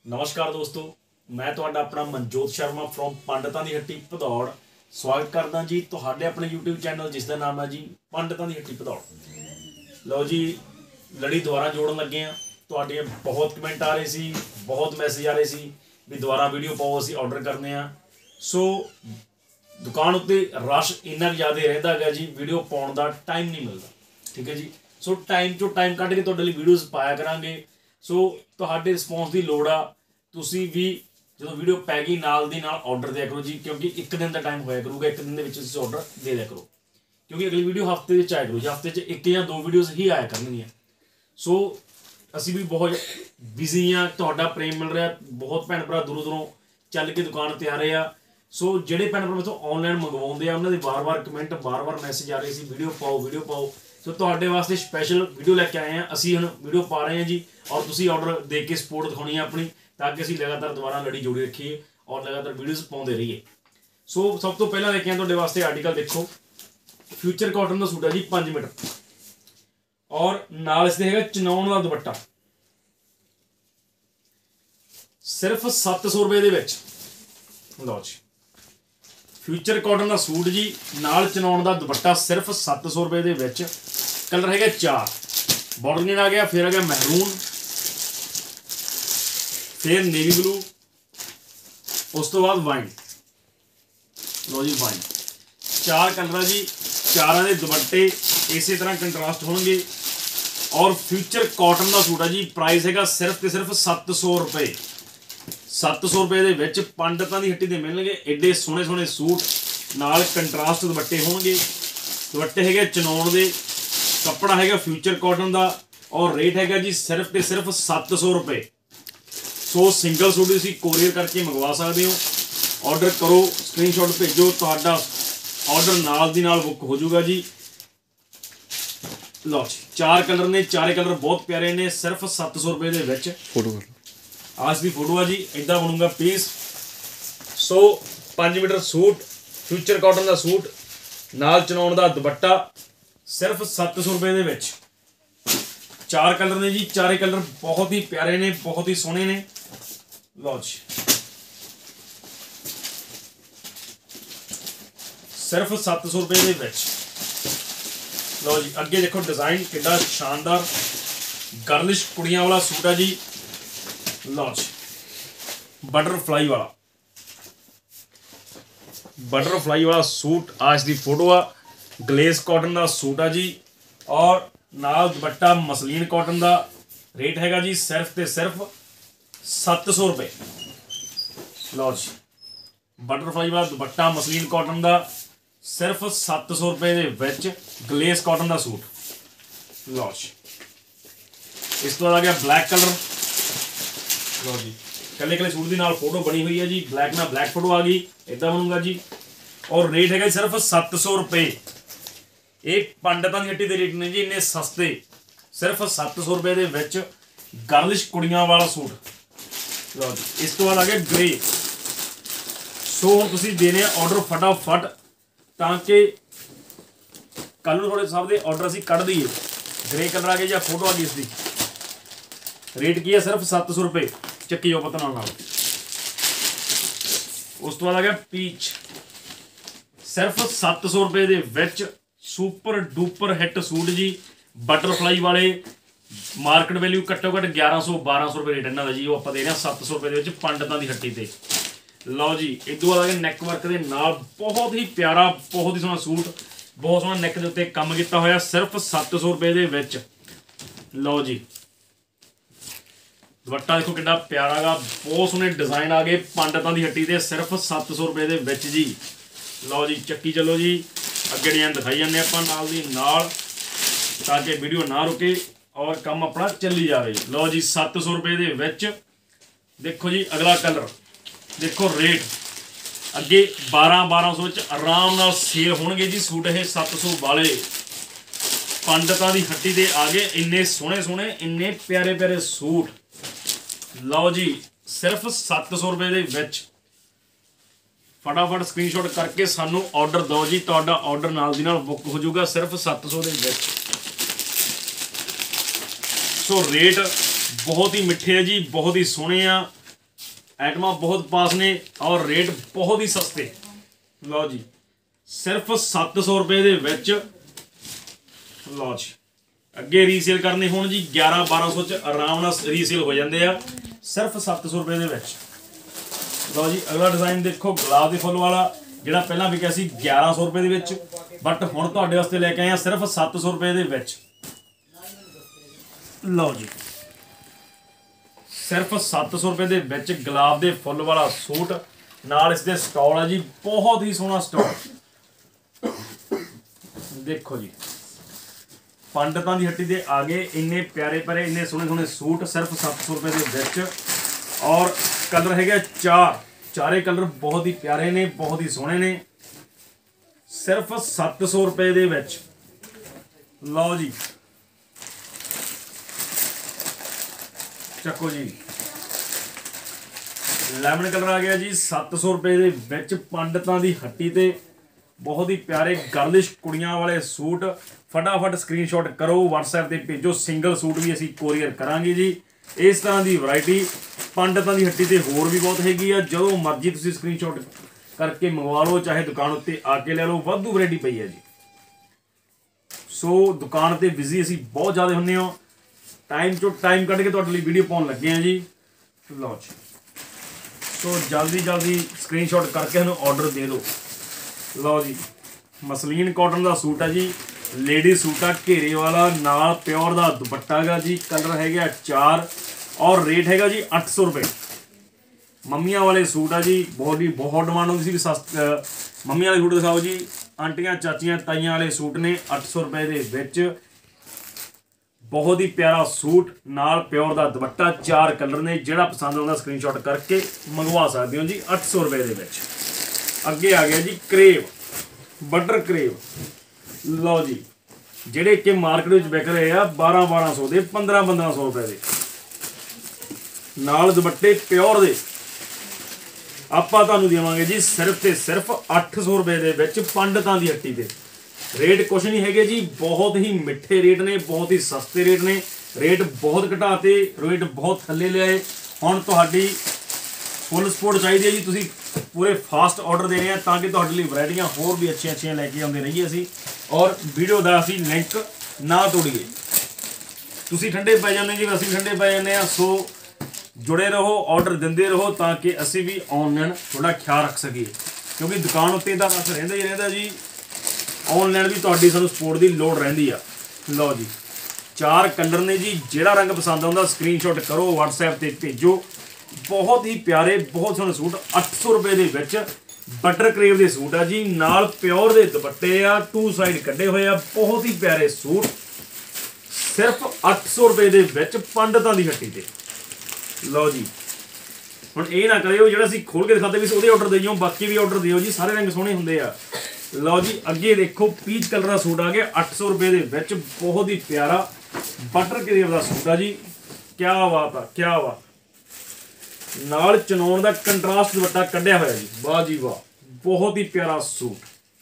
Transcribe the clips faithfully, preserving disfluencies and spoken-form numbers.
नमस्कार दोस्तों, मैं तुहाडा अपना मनजोत शर्मा फ्रॉम पंडितां दी हट्टी भदौड़ स्वागत करदा जी तुहाडे अपने यूट्यूब चैनल जिसका नाम है जी पंडितां दी हट्टी भदौड़। लो जी, लड़ी दोबारा जोड़न लगे हैं। तुहाडे बहुत कमेंट आ रहे सी, बहुत मैसेज आ रहे सी भी दोबारा वीडियो पाओ, असीं ऑर्डर करने आ। सो दुकान उत्ते रश इन्ना ज़्यादा रहिंदा है जी, वीडियो पाउण दा टाइम नहीं मिलता। ठीक है जी, सो टाइम चो टाइम कढ के तुहाडे लई वीडियोज़ पाया करांगे। सो तुहाडे रिस्पॉन्स की लोड़ आ, तुसीं भी जो वीडियो पै गई नाल दी नाल ऑर्डर दिया करो जी, क्योंकि एक दिन का टाइम होया करूगा, एक दिन के विच तुसीं ऑर्डर दे दिया करो, क्योंकि अगली वीडियो हफ्ते विच आया करो जी, हफ्ते च एक या दो वीडियोज़ ही आया करनगियां। सो असीं भी बहुत बिजी हाँ, तुहाडा प्रेम मिल रहा, बहुत भैन भरा दूरों दूरों चल के दुकान ते आ रहे आ। सो जिहड़े भैन भरा मेथों ऑनलाइन मंगवाउंदे आ उन्हां दे बार बार कमेंट बार बार मैसेज आ रहे सी वीडियो पाओ वीडियो पाओ। सो तुहाडे वास्ते स्पैशल वीडियो लैके आए हैं, असीं हुण वीडियो पा रहे हैं जी, और तुसीं ऑर्डर दे के सपोर्ट दिखाउणी है अपनी, ताकि असीं लगातार दोबारा लड़ी जोड़ी रखीए और लगातार वीडियोज़ पाउंदे रहिए। सो सब तो पहला लेके आए तुहाडे वास्ते आर्टिकल, देखो फ्यूचर कॉटन का सूट है जी पाँच मीटर, और नाल इसदे हैगा चनौन का दुपट्टा, सिर्फ सत्त सौ रुपए दे विच। लो जी, फ्यूचर कॉटन का सूट जी, नाल चनौन का दुपट्टा, सिर्फ सत्त सौ रुपए दे विच। कलर है चार, बॉर्डर आ गया, फिर आ गया महरून, फिर नेवी ब्लू, उस तो बाद वाइन। लो जी वाइन, चार कलर जी, चारों के दुपट्टे इस तरह कंट्रास्ट होंगे, और फ्यूचर कॉटन का सूट है जी। प्राइस है सिर्फ तो सिर्फ सत्त सौ रुपए, सत्त सौ रुपए दे विच पंडितां दी हट्टी दे मिलणगे एडे सोहणे सोहणे सूट, नाल कंट्रास्ट दुपट्टे होणगे। दुपट्टे है चनौन दे, कपड़ा है फ्यूचर कॉटन का, और रेट है जी सिर्फ तो सिर्फ सत्त सौ रुपए। सो सिंगल सूट तुसीं कोरियर करके मंगवा सकते हो, ऑर्डर करो, स्क्रीनशॉट भेजो, तुहाडा ऑर्डर नाल दी नाल बुक हो जाऊगा जी। लो जी, चार कलर ने, चारे कलर बहुत प्यारे ने, सिर्फ सत्त सौ रुपए दे विच। फोटो कर आज की फोटो है जी, इदा बनूंगा पीस। सो पाँच मीटर सूट, फ्यूचर कॉटन का सूट, नाल चनौन का दुपट्टा, सिर्फ सत्त सौ रुपए दे विच। चार कलर ने जी, चारे कलर बहुत ही प्यारे ने, बहुत ही सोहने ने। लो जी, सिर्फ सत्त सौ रुपए दे विच। लो जी, अगे देखो डिजाइन कितना शानदार, गर्लिश कुड़ियां वाला सूट है जी। लो जी, बटरफ्लाई वाला, बटरफ्लाई वाला सूट, आज की फोटो आ, ग्लेस कॉटन का सूट है जी, और नाल दुपट्टा मसलीन कॉटन का। रेट हैगा जी सिर्फ तो सिर्फ सत्त सौ रुपए। लो जी, बटरफ्लाई वाला दुपट्टा मसलीन कॉटन का, सिर्फ सत्त सौ रुपए दे विच, ग्लेस कॉटन का सूट। लो जी, इस तो बाद आ गया ब्लैक कलर। लो जी, कले कले सूट की नाल फोटो बनी हुई है जी, ब्लैक ना ब्लैक फोटो आ गई, इदा बनूंगा जी, और रेट है सिर्फ सत्त सौ रुपए। ये पंडितां दी हट्टी दे रेट ने जी, इन्ने सस्ते, सिर्फ सत्त सौ रुपए दे विच, गर्लिश कुड़ियां वाला सूट। लो जी, इस तो बाद आ गया ग्रे। सो हुण तुसीं देने ऑर्डर फटाफट, ताकि कल नूं थोड़े सब दे ऑर्डर असीं कढ दईए। ग्रे कलर आ गया जी, फोटो आ गई इसकी। रेट की है सिर्फ सत्त सौ रुपए, चक्की जाओ पता नाल। उस तो बाद आ गया पीच, सिर्फ सत्त सौ रुपए दे विच, सुपर डुपर हिट सूट जी, बटरफ्लाई वाले। मार्केट वैल्यू घट्टो घट्ट ग्यारह सौ बारह सौ रुपए रेट इन्हों का जी, वो आप दे रहे हैं सत्त सौ रुपए के पंडितां दी हट्टी ते। लो जी, इदों बाद आ गया नैक वर्क के नाल, बहुत ही प्यारा, बहुत ही सोहना सूट, बहुत सोहना नैक के उत्ते काम किया होया, सिर्फ सत्त सौ रुपए के विच। लो जी, दुपट्टा देखो कितना प्यारा गा, बहुत सोहने डिजाइन आ गए पंडितां दी हट्टी ते, सिर्फ सत्त सौ रुपए के विच जी। लो जी, चक्की चलो जी, अगे डिजाइन दिखाई जाने आपां नाल दी नाल, ताकि वीडियो ना रुके और काम अपना चली जाए। लो जी, सत्त सौ रुपए के विच। देखो जी अगला कलर, देखो रेट अगे बारह बारह सौ आराम नाल सेल होणगे जी सूट, ये सत्त सौ वाले पंडितां दी हट्टी ते आ गए, इन्ने सोहणे सोहणे, इन्ने प्यारे प्यारे सूट। लो जी, सिर्फ सत्त सौ रुपए के विच। फटाफट स्क्रीनशॉट करके सानू ऑर्डर दो जी, तुहाडा ऑर्डर नाल दी नाल बुक हो जाऊगा, सिर्फ सत्त सौ के विच। सो रेट बहुत ही मिठे है जी, बहुत ही सोहणे आ, आइटमां बहुत पास ने और रेट बहुत ही सस्ते। लो जी सिर्फ सत्त सौ रुपए दे विच लो जी अगे रीसेल करने होण जी ग्यारह बारह सौ च आराम नाल रीसेल हो जाते हैं सिर्फ सत्त सौ रुपए दे विच। लो जी अगला डिजाइन देखो गुलाब के फुल वाला जिहड़ा पहलां विकिया सी ग्यारह सौ रुपए दे विच बट हुण तुहाडे वास्ते लैके आए सिर्फ सत्त सौ रुपए दे विच। लो जी सिर्फ सत्त सौ रुपए दे विच गुलाब के फुल वाला सूट नाल इसके स्टॉल है जी बहुत ही सोहना स्टॉल। देखो जी पंडितां दी हट्टी दे आगे इन्ने प्यारे प्यारे इन्ने सोहने सोहने सूट सिर्फ सत्त सौ रुपए दे विच और कलर है चार चारे कलर बहुत ही प्यारे ने बहुत ही सोहने ने सिर्फ सत्त सौ रुपए दे विच। लो जी चको जी लैमन कलर आ गया जी सत्त सौ रुपए दे विच पंडितां दी हट्टी ते बहुत ही प्यारे गर्लिश कुड़ियां वाले सूट फटाफट स्क्रीनशॉट करो व्हाट्सएप ते भेजो सिंगल सूट भी असीं कोरियर करांगे जी। इस तरह की वैरायटी पंडितां दी हट्टी ते होर भी बहुत हैगी आ जो मर्जी तुसीं स्क्रीनशॉट करके मंगवा लो चाहे दुकान उत्ते आके ले लो वाधू वैरायटी पई है जी। सो दुकान ते बिजी असीं बहुत ज़्यादा हुंदे हो टाइम चो टाइम कढ़ के तुहाडे लई वीडियो पाउण लगे हैं जी। लो जी सो जल्दी जल्दी स्क्रीनशॉट करके हमें ऑर्डर दे दो। लो जी मसलीन कॉटन का सूट है जी लेडी सूट आ घेरे वाला नाल प्योर का दुपट्टा गा जी कलर है चार और रेट हैगा जी अठ सौ रुपये। मम्मियां वाले सूट आ जी बहुत ही बहुत डिमांड होती सी सस्त मम्मियां वाले सूट दिखाओ जी आंटियां चाचियां ताइयां वाले सूट ने अठ सौ रुपए दे विच बहुत ही प्यारा सूट नाल प्योर का दुपट्टा चार कलर ने जिहड़ा पसंद आउंदा स्क्रीनशॉट करके मंगवा सकते हो जी अठ सौ रुपए दे विच। अगे आ गया जी करेव बटर करेव। लो जी जिहड़े कि मार्केट में विक रहे हैं बारह बारह सौ के पंद्रह पंद्रह सौ रुपए के नाल दुपट्टे प्योर दे आपां तुहानूं देवांगे जी सिर्फ ते सिर्फ अठ सौ रुपए दे विच पंडितां दी हट्टी ते। रेट कुछ नहीं है जी बहुत ही मिठे रेट ने बहुत ही सस्ते रेट ने रेट बहुत घटाते रेट बहुत थल्ले लियाए। हुण तुहाडी फुल सपोर्ट चाहिए जी तुसीं पूरे फास्ट ऑर्डर दे रहे हैं ताकि तुहाडे लई वैरायटियां होर भी अच्छी अच्छी लैके आउंदे रहिए असीं और वीडियो का असीं लिंक ना तोड़िए। तुसीं ठंडे पै जांदे जी असीं ठंडे पै जांदे आ सो जुड़े रहो ऑर्डर दिंदे रहो ताकि असीं भी ऑनलाइन थोड़ा ख्याल रख सकीए क्योंकि दुकान उत्ते तां रश रहिंदा ही रहिंदा जी ऑनलाइन भी तुहाडी सानूं सपोर्ट की लोड़ रहिंदी आ। लो जी चार कलर ने जी जिहड़ा रंग पसंद आउंदा स्क्रीनशॉट करो व्हाट्सएप ते भेजो। बहुत ही प्यारे बहुत सोहने सूट अठ सौ रुपए दे विच बटर करेव दे सूट आ जी नाल प्योर दे दुपट्टे आ टू साइड कड्डे होए आ बहुत ही प्यारे सूट सिर्फ अठ सौ रुपए दे विच पंडितां दी हट्टी ते। लो जी हुण ये ना करियो जिहड़ा असीं खोल के दिखाते भी ਉਹਦੇ ऑर्डर देइयो बाकी भी ऑर्डर दिओ जी सारे रंग सोहणे हुंदे आ। लो जी अगे देखो पीच कलर का सूट आ गया अठ सौ रुपए दे विच बहुत ही प्यारा बटर करेव का सूट आ जी क्या बात आ क्या बात नाल चनौन का कंट्रास्ट दुपट्टा कढ़िया होया जी वाह जी वाह बहुत ही प्यारा सूट।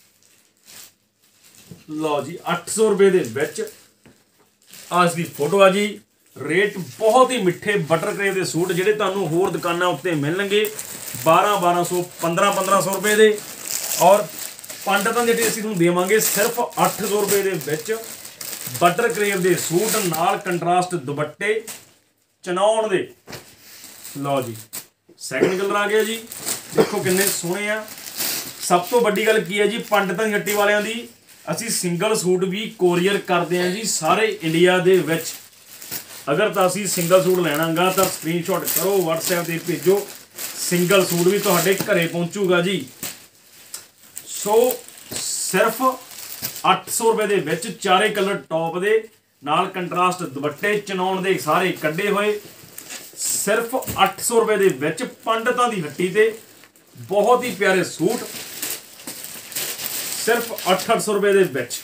लो जी अठ सौ रुपए दे विच आ इसकी फोटो आ जी रेट बहुत ही मिठे बटर करेव के सूट जिहड़े तुहानूं होर दुकानां उत्ते मिलणगे बारह बारह सौ पंद्रह पंद्रह सौ रुपए दे और पंडितां दे असीं तुहानूं देवांगे सिर्फ अठ सौ रुपए दे विच बटर करेव के सूट नाल कंट्रास्ट दुपट्टे चनौन दे। लो जी सैकंड कलर आ गया जी देखो किन्ने सोहणे आ। सब तो वड्डी गल की है जी पंडितां दी हट्टी वालियां दी असीं सिंगल सूट भी कोरियर करते हैं जी सारे इंडिया दे विच। अगर तो असीं सिंगल सूट लैणा गा तो स्क्रीनशॉट करो व्हाट्सएप ते भेजो सिंगल सूट भी तुहाडे घरे पहुंचूगा जी। सो सिर्फ अठ सौ रुपए दे विच चारे कलर टॉप दे नाल कंट्रास्ट दुपट्टे चनौन दे सारे कड्डे होए सिर्फ अठ सौ रुपए दे विच पंडितां दी हट्टी ते बहुत ही प्यारे सूट सिर्फ अठ अठ सौ रुपए दे विच।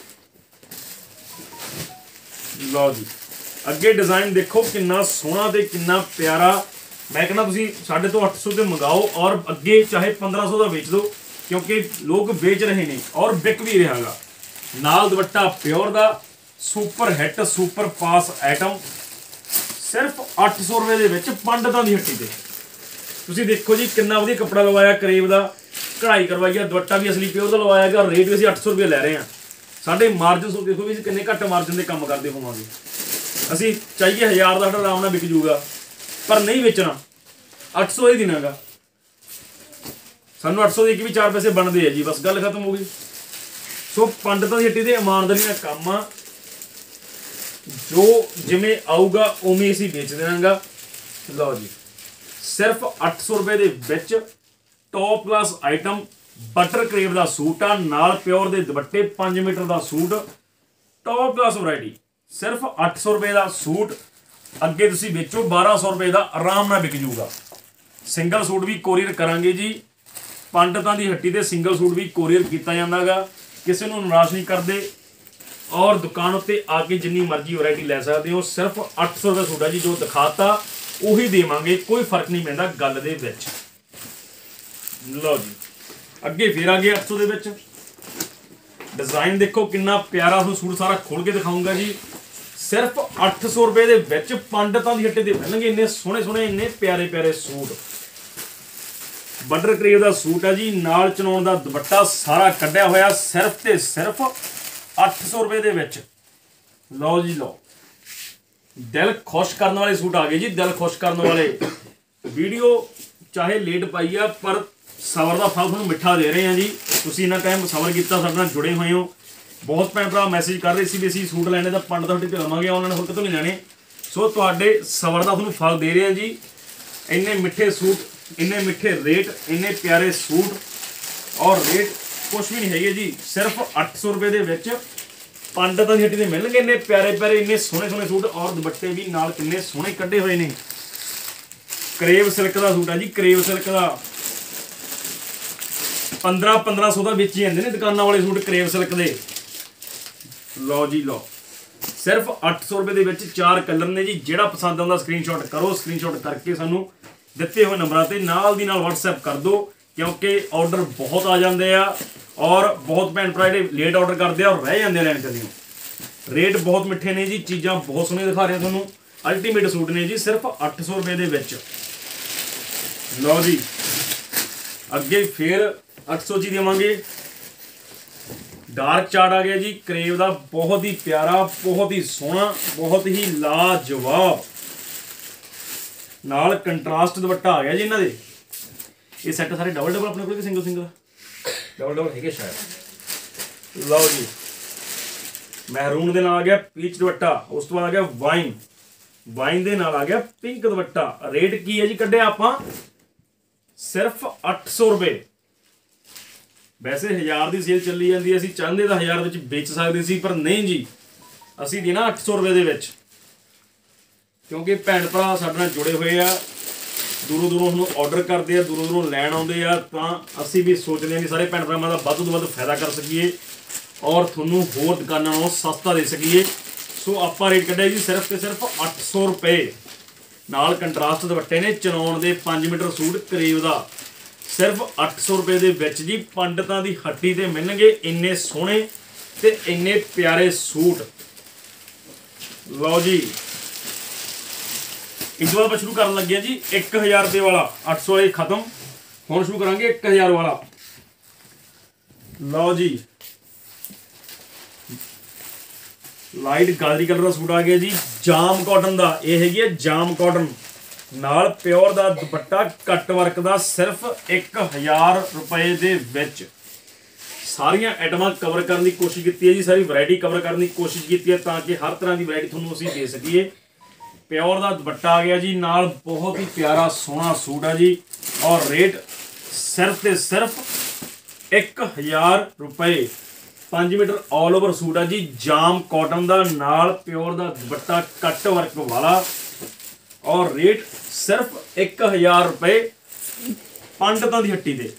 लो जी अगे डिजाइन देखो कितना सोहना ते कितना प्यारा मैं कहना तुसीं साढ़े तो अठ सौ ते मंगाओ और अगे चाहे पंद्रह सौ का बेच दो क्योंकि लोग बेच रहे हैं और बिक भी रहा गा। नाल दुपट्टा प्योर का super hit super pass item सिर्फ अठ सौ रुपए दे विच पंडितां दी हट्टी ते। ਤੁਸੀਂ ਦੇਖੋ ਜੀ ਕਿੰਨਾ ਵਧੀਆ ਕੱਪੜਾ ਲਵਾਇਆ ਕਰੇਬ ਦਾ, कढ़ाई करवाई है, दुपट्टा भी असली प्योर का लवाया गया, रेट भी असं अठ सौ रुपये लै रहे हैं। साढ़े मार्जिन देखो भी किन्ने घट मार्जिन के काम करते होवांगे। असी चाहिए हज़ार का साढ़ा आराम नाल विक जूगा, पर नहीं बेचना, अठ सौ ही देना गा सानू, अठ सौ के भी चार पैसे बनते हैं जी, बस गल खत्म हो गई। सो पंडितां दी हट्टी ते ईमानदारी नाल काम आ, जो जिमें आऊगा उवें असीं बेच देना गा। लो जी सिर्फ अठ सौ रुपये दे विच top class item butter crepe का सूट आ, नाल प्योर के दुपट्टे, पाँच मीटर का सूट, टॉप क्लास वैरायटी, सिर्फ अठ सौ रुपये का सूट। अगे तुसीं बेचो बारह सौ रुपये का आराम नाल विक जूगा। सिंगल सूट भी कोरियर करांगे जी, पंडितां दी हट्टी ते सिंगल सूट भी कोरियर किया जांदा गा, किसी नूं निराश नहीं करते। और दुकान उत्ते आके जिन्नी मर्जी वैरायटी लै सकते हो। सिर्फ अठ सौ रुपये सूट है जी, जो दिखाता उही देवांगे, कोई फर्क नहीं पैंदा गल दे विच। लो जी अगे फिर आ गया अठ सौ के डिजाइन, देखो कितना प्यारा सूट, सारा खोल के दिखाऊंगा जी। सिर्फ अठ सौ रुपये के विच पंडितां दी हट्टी ते मिलणगे इन्ने सोहणे सोहणे इन्ने प्यारे प्यारे सूट। बटर करेब का सूट है जी, नाल चनौण दा दुपट्टा सारा कढ़िया होया, सिर्फ ते सिर्फ अठ सौ रुपये के विच। लो जी लो, दिल खुश करने वाले सूट आ गए जी, दिल खुश करने वाले। वीडियो चाहे लेट पाई आ, पर सबर का फल तुहानूं मिठा दे रहे हैं जी। तुसीं इन्ना टाइम सबर किया, साडे नाल जुड़े हुए हो। बहुत भैन भरा मैसेज कर रहे सी भी असीं सूट लैणे तां पंडितां हट्टी ते लवांगे, ऑनलाइन होर कितों नहीं लैणे। सो तुहाडे सबर का तुहानूं फल दे रहे हैं जी। इन्ने मिठे सूट, इन्ने मिठे रेट, इन्ने प्यारे सूट, और रेट कुछ भी नहीं है जी। सिर्फ अठ सौ रुपये के विच पंडितां दी हट्टी ते मिलणगे इन्ने प्यारे प्यारे, इन्ने सोहणे सोहणे सूट, और दुपट्टे भी नाल किन्ने सोहणे कढ़े हुए ने। करेब सिल्क का सूट है जी, करेब सिल्क का पंद्रह पंद्रह सौ का बेची जाते हैं दुकानों वाले सूट करेब सिल्क के। लो जी लो, सिर्फ अठ सौ रुपये के चार कलर ने जी। जिहड़ा पसंद आता स्क्रीनशॉट करो, स्क्रीनशॉट करके सानू दिते हुए नंबरों पर नाल दी नाल व्हाट्सएप कर दो, क्योंकि ऑर्डर बहुत आ जाते हैं, और बहुत भैन भरा जिहड़े लेट ऑर्डर करते हैं और रह जाते हैं लैन कदों। रेट बहुत मिठे ने जी, चीज़ां बहुत सोहणियां दिखा रहे तुहानूं, अल्टीमेट सूट ने जी, सिर्फ अठ सौ रुपये के विच। लो जी अगे फिर अठ सौ जी देवांगे। डार्क चार्ट आ गया जी करेब का, बहुत ही प्यारा, बहुत ही सोहना, बहुत ही लाजवाब, नाल कंट्रास्ट दुपट्टा आ गया जी इन्हां दे। ये सैट सारे डबल डबल अपने को सिंगल सिंगल? डबल डबल है शायद। लो जी महरून दे नाल आ गया पीच दुपट्टा, उस तो बाद आ गया वाइन, वाइन दे नाल आ गया पिंक दुपट्टा। रेट की है जी कढ़िया आपां सिर्फ अठ सौ रुपये। वैसे हज़ार की सेल चली जाती है, असीं चाहते तो हज़ार विच बेच सकते सी, पर नहीं जी, असीं देना अठ सौ रुपये के, क्योंकि भैन भरा साडे नाल जुड़े हुए आ, दूरों दूरों हम ऑर्डर करते हैं, दूरों दूरों लैन आउंदे आ, तां असीं भी सोचते हैं कि सारे भैन भरावां दा वध तों वध फायदा कर सकीए और तुहानूं होर दुकानां नालों सस्ता दे सकीए। सो आपां रेट कढ़िया जी सिर्फ ते सिर्फ अठ सौ रुपये। नाल कंट्रास्ट दुपट्टे ने, चनौण दे पाँच मीटर सूट करेब का, सिर्फ अठ सौ रुपये के विच जी। पंडितां दी हट्टी ते मिलणगे इन्ने सोहणे ते इन्ने प्यारे सूट। लो जी इस बार शुरू कर लगे जी एक हज़ार रुपये वाला, अठ सौ वाले खत्म, हुण शुरू करांगे एक हज़ार वाला। लो जी लाइट गाजरी कलर का सूट आ गया जी, जाम कॉटन का, यह है जाम कॉटन, नाल प्योर का दुपट्टा कट वर्क का, सिर्फ एक हज़ार रुपये दे विच। सारियां आइटमां कवर करने की कोशिश की है जी, सारी वैरायटी कवर करने की कोशिश की है, ताकि हर तरह की वैरायटी तुहानूं असीं दे सकीए। प्योर का दुपट्टा आ गया जी, नाल बहुत ही प्यारा सोहना सूट है जी, और रेट सिर्फ ते सिर्फ एक हज़ार रुपये। पाँच मीटर ऑल ओवर सूट है जी, जाम कॉटन का, नाल प्योर का दुपट्टा कट वर्क वाला, और रेट सिर्फ एक हज़ार रुपये पंडितां दी हट्टी ते।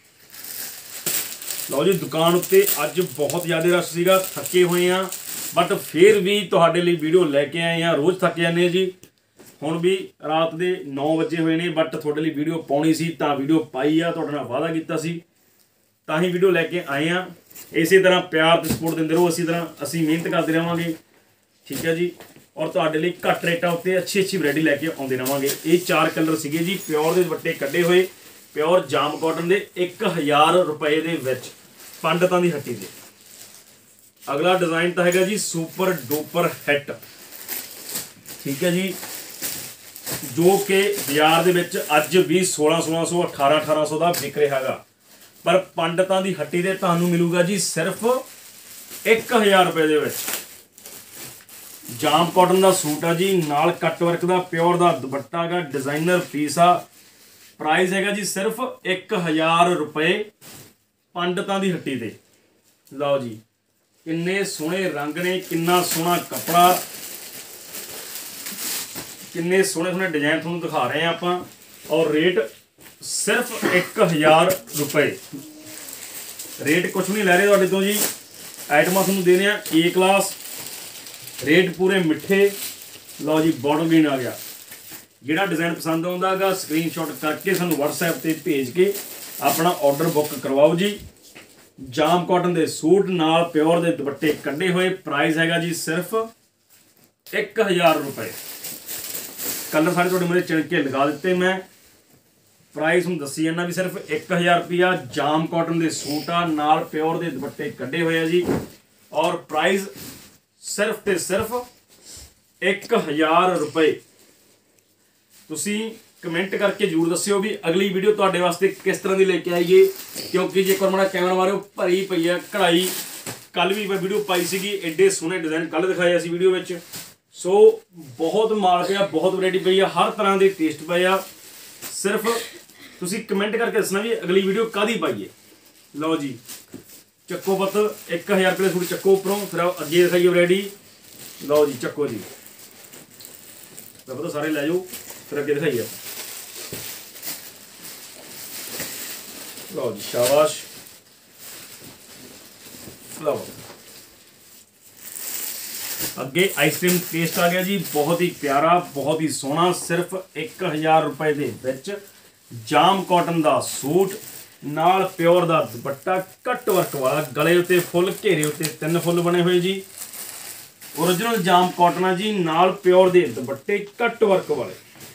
लो जी दुकान उत्ते अज बहुत ज़्यादा रश सीगा, थके हुए हैं, बट फिर भी तुहाडे लई वीडियो लैके आए हैं। रोज़ थक जाने जी, हुण भी रात के नौ बजे हुए ने, बट तुहाडे लई वीडियो पाउणी सी तां वीडियो पाई आ, तुहाडे नाल वादा कीता सी तां ही वीडियो लैके आए हैं। इस तरह प्यार ते सपोर्ट दिंदे रहो, इसी तरह असीं मेहनत करते रहांगे, ठीक है जी। और तुहाडे लई घट रेटां उत्ते अच्छी अच्छी वैरायटी लैके आउंदे रहांगे। ये चार कलर सीगे जी प्योर दे दुपट्टे कड्डे होए प्योर जाम कॉटन दे एक हज़ार रुपए दे विच पंडितां दी हट्टी दे। अगला डिजाइन तो हैगा जी सुपर डुपर हिट, ठीक है जी, जो कि बाजार दे विच अज भी सोलह सोलह सौ अठारह अठारह सौ का विक रहा है, पर पंडितां दी हट्टी दे तुहानूं मिलूगा जी सिर्फ एक हज़ार रुपए दे विच। जाम कॉटन का सूट आ जी, नाल कट वर्क का प्योर का दुपट्टा गा, डिजाइनर पीस आ। प्राइस हैगा जी सिर्फ एक हज़ार रुपए पंडितां दी हट्टी दे। लो जी किन्ने सोहणे रंग ने, किन्ना सोहना कपड़ा, किन्ने सोहणे सोहणे डिजाइन तुहानूं दिखा रहे हैं आपां, और रेट सिर्फ एक हज़ार रुपए। रेट कुछ नहीं लै रहे तुहाडे तो जी, आइटमां तुहानूं दे रहे हैं ए क्लास, रेट पूरे मिठे। लो जी बॉटल ग्रीन आ गया, जिहड़ा डिजाइन पसंद आउंदा गा स्क्रीनशॉट करके सानूं WhatsApp ते भेज के अपना ऑर्डर बुक करवाओ जी। जाम कॉटन के सूट नाल प्योर के दुपट्टे कड्डे हुए, प्राइस हैगा जी सिर्फ एक हज़ार रुपए। कलर सारे तुहाडे मेरे चिणके लगा दिते मैं, प्राइस हम दसी जाना भी सिर्फ एक हज़ार रुपया। जाम कॉटन के सूट आ नाल प्योर के दुपट्टे कड्डे हुए जी, और प्राइस सिर्फ ते सिर्फ एक हज़ार रुपए। तुसी कमेंट करके जरूर दस्सिओ भी अगली वीडियो तुहाडे वास्ते किस तरह की लेके आईए, क्योंकि जे एक बार मैं कैमरा मारो भरी पई है कढ़ाई। कल भी मैं वीडियो पाई सी, एडे सोहने डिजाइन कल दिखाए असी वीडियो में। सो बहुत माल पिया, बहुत वैरायटी पई है, हर तरह के टेस्ट पे आ। सिर्फ तुसी कमेंट करके दसना भी अगली वीडियो कादी पाईए। लो जी चक्को पत्त एक हज़ार रुपये सूट चक्को उपरों, फिर अगे दिखाइए वैरायटी। लो जी चक्को जी, पता सारे लै जाओ, फिर अगे दिखाइए। लो जी शाबाश, लो अगे आइसक्रीम टेस्ट आ गया जी, बहुत ही प्यारा, बहुत ही सोहना, सिर्फ एक हज़ार रुपए दे विच जाम कॉटन का सूट नाल प्योर का दुपट्टा कट वर्क वाला, गले उत्ते फुल, घेरे उत्ते तीन फुल बने हुए जी। ओरिजिनल जाम कॉटन है जी, नाल प्योर दे दुपट्टे कट वर्क वाले।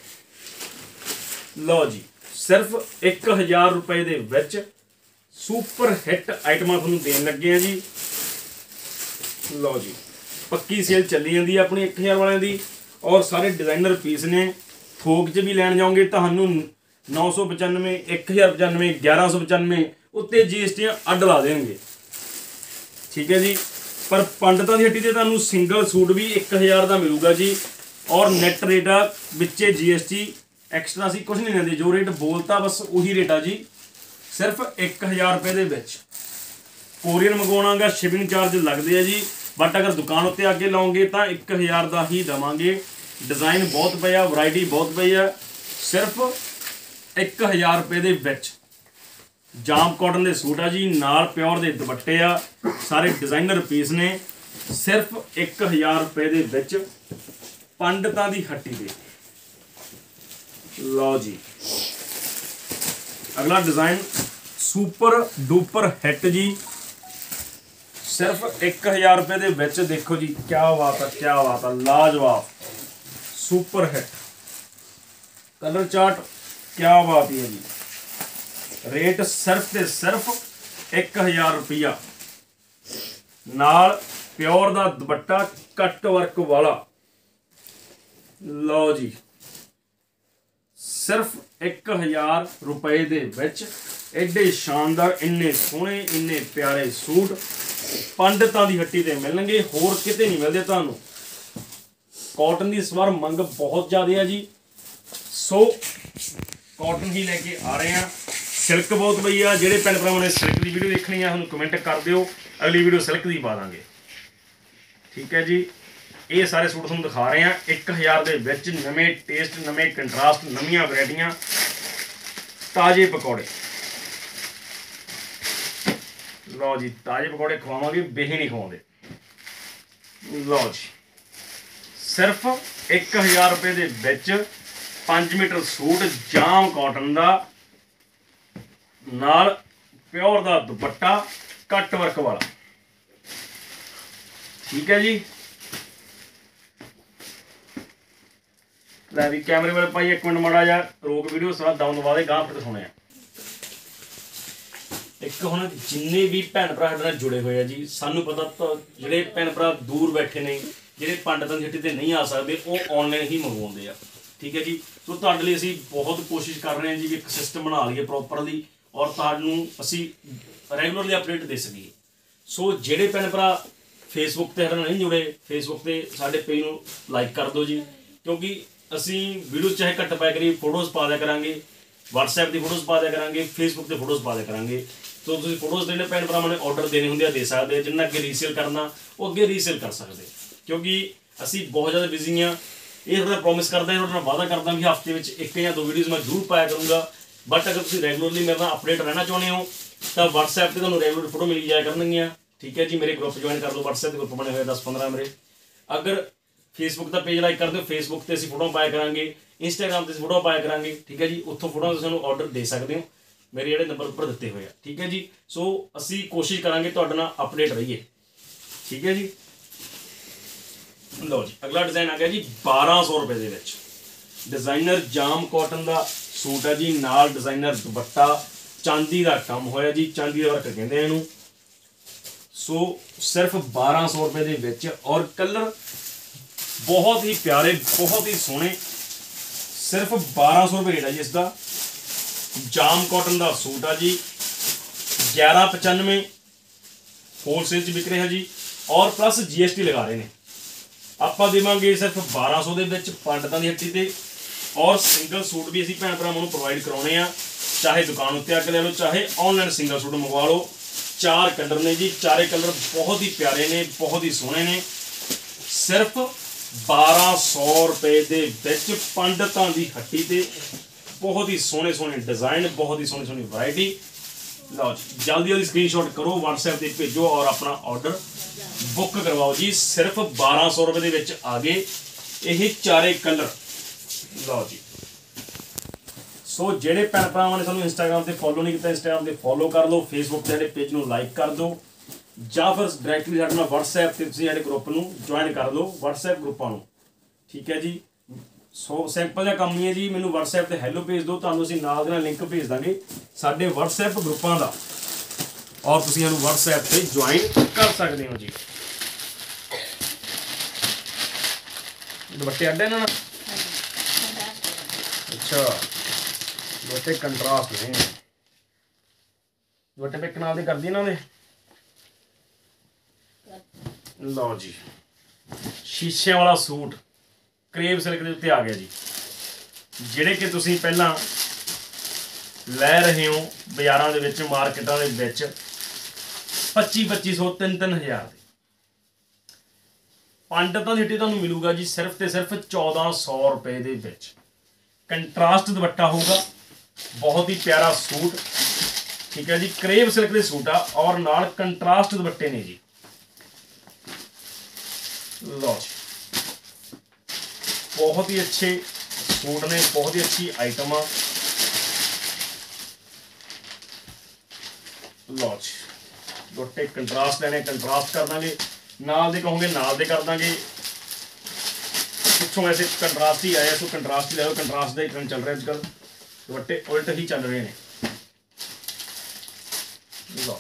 लो जी सिर्फ एक हज़ार रुपए दे विच सुपर हिट आइटमां तुहानूं देन लगे हैं जी। लो जी पक्की सेल चली जाती है अपनी एक हज़ार वाले की, और सारे डिजाइनर पीस ने। थोक च भी लैन जाओगे तो नौ सौ पचानवे, एक हज़ार पचानवे, ग्यारह सौ पचानवे उत्ते जी एस टी अड ला देंगे, ठीक है जी। पर पंडितां दी हट्टी ते तुहानूं सिंगल सूट भी एक हज़ार का मिलूगा जी, और नैट रेट आ, बिच्चे जी एस टी एक्सट्रा असीं कुछ नहीं लेंदे, जो रेट बोलता बस उही रेट आ जी, सिर्फ एक हज़ार रुपये दे विच। कोरियर मंगवाउणा गा शिपिंग चार्ज लगते हैं जी, बट अगर दुकान उत्ते आगे लाओगे तो एक हज़ार का ही देवांगे। डिज़ाइन बहुत पे आ, वैरायटी बहुत पई आ, सिर्फ एक हज़ार रुपये दे विच जाम कॉटन के सूट आ जी, नाल प्योर के दुपट्टे आ, सारे डिजाइनर पीस ने, सिर्फ एक हज़ार रुपये दे विच पंडितां दी हट्टी दे। लो जी अगला डिजाइन सुपर डुपर हिट जी, सिर्फ एक हज़ार रुपये दे विच। देखो जी क्या बात है, क्या बात है, लाजवाब सुपर हिट कलर चार्ट, क्या बात है जी। रेट सिर्फ ते सिर्फ एक हज़ार रुपया, नाल प्योर का दुपट्टा कट वर्क वाला। लो जी सिर्फ एक हज़ार रुपए दे विच एडे शानदार, इन्ने सोहणे, इन्ने प्यारे सूट पंडितां दी हट्टी ते मिलणगे, होर किते नहीं मिलदे तुहानूं। कॉटन की इस बार मंग बहुत ज़्यादा है जी, सो कॉटन ही लेके आ रहे हैं। सिल्क बहुत पई आ, ਜਿਹੜੇ ਭੈਣ ਭਰਾਵਾਂ ने सिल्क की वीडियो देखनी है ਸਾਨੂੰ कमेंट कर दिओ, अगली वीडियो सिल्क की पा देंगे, ठीक है जी। ये सारे सूट ਤੁਹਾਨੂੰ दिखा रहे हैं एक हज़ार ਦੇ ਵਿੱਚ, ਨਵੇਂ ਟੇਸਟ, ਨਵੇਂ ਕੰਟਰਾਸਟ, ਨਵੀਆਂ ਵੈਰਾਈਟੀਆਂ, ਤਾਜ਼ੇ ਪਕੌੜੇ। लो जी ताजे पकौड़े खवावांगे, बेही नहीं खवाते। लो जी सिर्फ एक हज़ार रुपये दे विच पाँच मीटर सूट जाम कॉटन का, नाल प्योर का दुपट्टा कट वर्क वाला, ठीक है जी। लै भी कैमरे वाले भाई एक मिनट माड़ा जा रोक वीडियो सारा डाउन दबा दे, गांह फिर दिखाने एक हुण जिन्ने भी भैन भरा साडे नाल जुड़े हुए हैं जी, सानू पता तो जिहड़े भैन भरा दूर बैठे ने, जिहड़े पंडितां दी हट्टी ते नहीं आ सकदे, वो ऑनलाइन ही मंगवाउंदे आ। ठीक है जी। सो तुहाडे लई असीं बहुत कोशिश कर रहे हैं जी भी एक सिस्टम बना लईए प्रॉपरली और तुहानूं असीं रैगूलरली अपडेट दे सकीए। सो जिहड़े भैन भरा फेसबुक ते साडे नाल नहीं जुड़े, फेसबुक ते साडे पेज नूं लाइक कर दो जी, क्योंकि असीं वीडियो चाहे घट पाया करिए, फोटोज़ पा दिया करांगे, वट्सएप की फोटोज़ पा दिया करांगे, फेसबुक ते फोटोज़ पा दिया करांगे। तो तुसीं फोटोज़ जिहड़े भैन भरावां ने ऑर्डर देने हुंदे दे सकदे, जिन्ना अगे रीसेल करना वो अगे रीसेल कर सकदे, क्योंकि असीं बहुत ज़्यादा बिजी हाँ। ये थोड़ा प्रॉमिस करदा, थोड़ा वादा करदा भी हफ्ते में एक या दो वीडियोज़ मैं जरूर पाया करूँगा। बट अगर तुसीं रैगूलरली मेरे नाल अपडेट रहना चाहुंदे हो तो वट्सएप पर तुहानूं रैगूलर फोटो मिल जाया करनगियां। ठीक है जी। मेरे ग्रुप ज्वाइन कर लो, वट्सएप ग्रुप बने हुए दस पंद्रह मेरे। अगर फेसबुक का पेज लाइक कर दो, फेसबुक पर असीं फोटो पाया करांगे, इंस्टाग्राम पर फोटो पाया करांगे। ठीक है जी। उत्थों फोटो तुसीं ऑर्डर दे सकते हो, मेरे जिहड़े नंबर उपर दिते हुए हैं। ठीक है जी। सो असीं कोशिश करांगे तुहाडे नाल अपडेट रहीए। ठीक है जी। लो जी अगला डिज़ाइन आ गया जी बारह सौ रुपए दे विच, डिज़ाइनर जाम कॉटन का सूट है जी, नाल डिज़ाइनर दुपट्टा, चांदी का काम होया जी, चांदी का वर्क कहते हैं इहनूं। सो सिर्फ बारह सौ रुपए दे विच और कलर बहुत ही प्यारे, बहुत ही सोहने, सिर्फ बारह सौ रुपए रेट है जी इसका। जाम कॉटन का सूट है जी, ग्यारह पचानवे होलसेल च बिक रहा है जी, और प्लस जी एस टी लगा रहे हैं। ਆਪਾਂ देवांगे सिर्फ बारह सौ ਦੇ ਵਿੱਚ ਪੰਡਤਾਂ ਦੀ ਹੱਟੀ ਤੇ, और सिंगल सूट भी ਅਸੀਂ ਭੈਣ ਭਰਾਵਾਂ ਨੂੰ ਪ੍ਰੋਵਾਈਡ ਕਰਾਉਣੇ ਆ, ਚਾਹੇ ਦੁਕਾਨ ਉੱਤੇ ਆ ਕੇ ਲੈ ਲਓ, ਚਾਹੇ ਆਨਲਾਈਨ ਸਿੰਗਲ सूट ਮੰਗਵਾ ਲਓ। चार कलर ने जी, चारे कलर बहुत ही प्यारे ने, बहुत ही सोहने ने, सिर्फ बारह सौ रुपए दे विच पंडितां दी हट्टी ते बहुत ही सोहने सोहने डिज़ाइन, बहुत ही सोहनी सोहनी वैरायटी। लो जी जल्दी जल्दी स्क्रीनशॉट करो, व्हाट्सएप पर भेजो और अपना ऑर्डर बुक करवाओ जी। सिर्फ बारह सौ रुपए दे विच आ गए ये चारे कलर। लो जी। सो ਜਿਹੜੇ ਭੈਣ ਭਰਾਵਾਂ ने ਸਾਨੂੰ इंस्टाग्राम ਤੇ फॉलो नहीं किया, इंस्टाग्राम ਤੇ फॉलो कर लो, फेसबुक ਤੇ ਸਾਡੇ पेज ਨੂੰ लाइक कर दो, ਜਾਂ ਫਿਰ डायरैक्टली ਸਾਡੇ ਨਾਲ WhatsApp ਤੇ ਤੁਸੀਂ ਸਾਡੇ ਗਰੁੱਪ ਨੂੰ ज्वाइन कर दो, WhatsApp ग्रुपां ਨੂੰ। ठीक है जी। सो सिंपल ਜਿਹਾ ਕੰਮ ਹੀ ਹੈ ਜੀ, ਮੈਨੂੰ WhatsApp ਤੇ ਹੈਲੋ ਭੇਜ ਦਿਓ, ਤੁਹਾਨੂੰ ਅਸੀਂ ਨਾਲ ਦੇ ਨਾਲ ਲਿੰਕ ਭੇਜ ਦਾਂਗੇ ਸਾਡੇ WhatsApp ਗਰੁੱਪਾਂ ਦਾ, ਔਰ ਤੁਸੀਂ ਸਾਨੂੰ WhatsApp ਤੇ ज्वाइन कर सकते हो जी। दुपट्टे अड्डे ना, अच्छा दुपट्टे कंट्रास्ट ने, दुपट्टे पे कनाल दे कर दी इन्होंने। लो जी शीशे वाला सूट करेब सिल्क के उत्ते आ गया जी, जिहड़े कि तुसीं पहलां लै रहे हो बाज़ारां दे विच, मार्केटां दे विच पच्ची पच्ची सौ तीन तीन हज़ार दे। पंडितां दी हट्टी तुहानूं मिलूगा जी सिर्फ ते सिर्फ चौदह सौ रुपए दे विच। कंट्रास्ट दुपट्टा होगा, बहुत ही प्यारा सूट। ठीक है जी। करेब सिल्क के सूट आ और नाल कंट्रास्ट दुपट्टे ने जी। लो जी बहुत ही अच्छे सूट ने, बहुत ही अच्छी आइटम आ। लो जी दुपट्टे कंट्रास्ट लेने, कंट्रास्ट कर देंगे, नाल दे कहोगे नाल दे कर देंगे, पिछों ऐसे कंट्रास्ट ही आया, सो कंट्रास्ट ही लो, कंट्रास्ट का ही ट्रेंड चल रहा है आजकल, दुपट्टे उल्ट ही चल रहे हैं। लो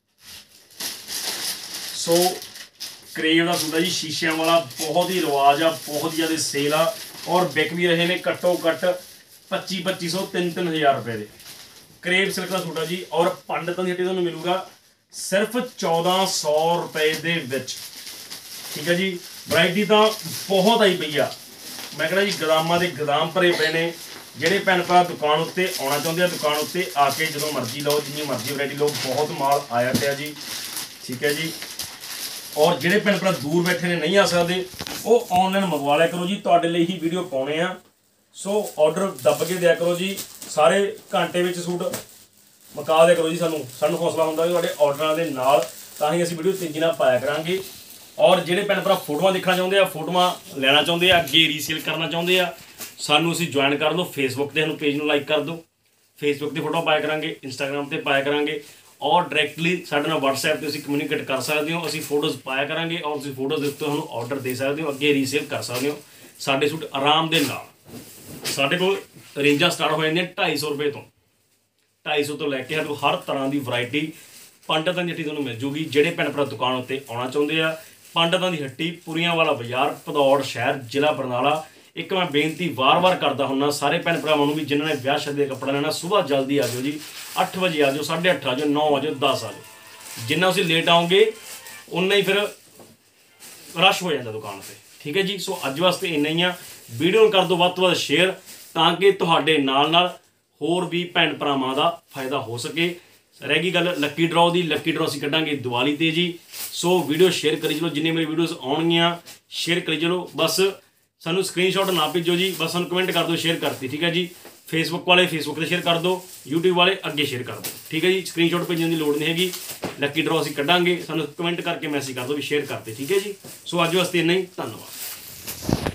सो करेब का सूट है जी, शीशियां वाला, बहुत ही रिवाज आ, बहुत ही ज़्यादा सेल आ, और बिक भी रहे हैं घट्टो घट्ट पच्ची पच्ची सौ तीन तीन हज़ार रुपए के करेब सिल्क का सूट है जी। और पंडितां दी हट्टी तुहानूं मिलूगा सिर्फ चौदह सौ रुपए दे विच। ठीक है जी। वैरायटी तो बहुत आई पई आ, मैं कहना जी गोदामां दे गोदाम भरे पे ने। ਜਿਹੜੇ ਭੈਣ ਭਰਾ दुकान उत्ते आना चाहते हैं, दुकान उत्ते आके जो मर्जी लो, जिन्नी मर्जी वैरायटी लो, बहुत माल आया पिया जी। ठीक है जी। और ਜਿਹੜੇ ਭੈਣ ਭਰਾ दूर बैठे ने नहीं आ सकते, वो ऑनलाइन मंगवा लिया करो जी, तुहाडे लई ही वीडियो पाउणे आ। सो ऑर्डर दब के दिया करो जी, सारे घंटे में सूट मुका दिया करो जी, सानू सानू हौसला होंदा कि तुहाडे ऑर्डरां दे नाल तां ही असीं वीडियो तेजी नाल पाया करांगे। और ਜਿਹੜੇ ਭੈਣ ਭਰਾ फोटोआं देखना चाਹੁੰਦੇ आ, फोटोआं लेना चाਹੁੰਦੇ आ, अगे रीसेल करना चाਹੁੰਦੇ आ, सानू असीं ज्वाइन कर लो, फेसबुक ते सानू पेज नूं लाइक कर दो, फेसबुक ते फोटो पाया करांगे, इंस्टाग्राम ते पाया करांगे, और डायरैक्टली साडे नाल WhatsApp ते असीं कम्यूनीकेट कर सकदे हो, असीं फोटोज़ पाया करांगे, और तुसीं फोटोज़ दे उत्ते सानू ऑर्डर दे सकदे हो, अगे रीसेल कर सकदे हो साडे सूट आराम दे नाल। ਸਾਡੇ ਕੋਲ ਰੇਂਜਾਂ ਸਟਾर्ट हो जांदियां ढाई सौ रुपए तो ढाई सौ तो लैके ਸਾਡੇ ਕੋਲ हर तरह की वैरायटी पंडितां दी हट्टी तुहानूं मिल जूगी। ਜਿਹੜੇ ਭੈਣ ਭਰਾ दुकान उत्ते आउणा चाहुंदे आ, पंडितां दी हट्टी पुरीआं वाला बाजार भदौड़ शहर जिला बरनाला। एक मैं बेनती वार वार करता हुन्ना सारे भैन भरावां नूं भी जिन्हां ने विआह शादी का कपड़ा लेना सुबह जल्दी आ जाओ जी, अठ बजे आ जाओ, साढ़े अठ आ जाओ, नौ आ जाओ, दस आ जाओ। जिन्ना तुसीं लेट आओगे उन्ना ही फिर रश हो जाता दुकान पर, ठीक है जी। सो अज वास्ते इन्ना ही आ। वीडियो कर दो वध तो वध शेयर ताकि तुहाडे नाल नाल होर भी भैन भरावां दा फायदा हो सके। रह गई गल लक्की ड्रॉ की, लक्की ड्रॉ असीं कढांगे दिवाली ते जी। सो वीडियो शेयर करी चलो, जिन्नी मेरी वीडियोज़ आउणगियां शेयर करी चलो। बस सानू स्क्रीनशॉट ना भेजो जी, बस सानू कमेंट कर दो शेयर करती, ठीक है जी। फेसबुक वाले फेसबुक पर शेयर कर दो, यूट्यूब वाले अगे शेयर कर दो, ठीक है जी। स्क्रीनशॉट भेजने की लोड़ नहीं हैगी। लक्की ड्रॉ असीं कढांगे, सानू कमेंट करके मैसेज कर दो भी शेयर करते, ठीक है जी। सो अज वास्ते इन्ना ही, धन्नवाद।